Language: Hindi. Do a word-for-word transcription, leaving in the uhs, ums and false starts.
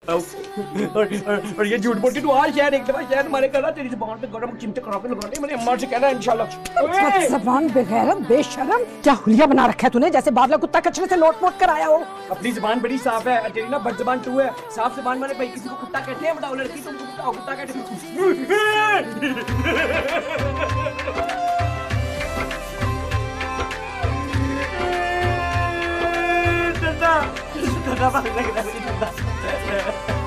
और, और, और ये झूठ बोल के तू आज शहर एक दफा शहर हमारे करा तेरी जुबान पे गरम चिमटे करा के लगाने मैंने अम्मा से कहना इंशाल्लाह। जबान बेगैरत बेशरम, क्या हुलिया बना रखा है तूने, जैसे बादला कुत्ता कचरे से लोट पोट कर आया हो। अपनी जुबान बड़ी साफ है, तेरी ना बद जुबान तू है। साफ जुबान वाले भाई किसी को कुत्ता कहते हैं, बताओ लड़की तुम कुत्ता कुत्ता कहते हो।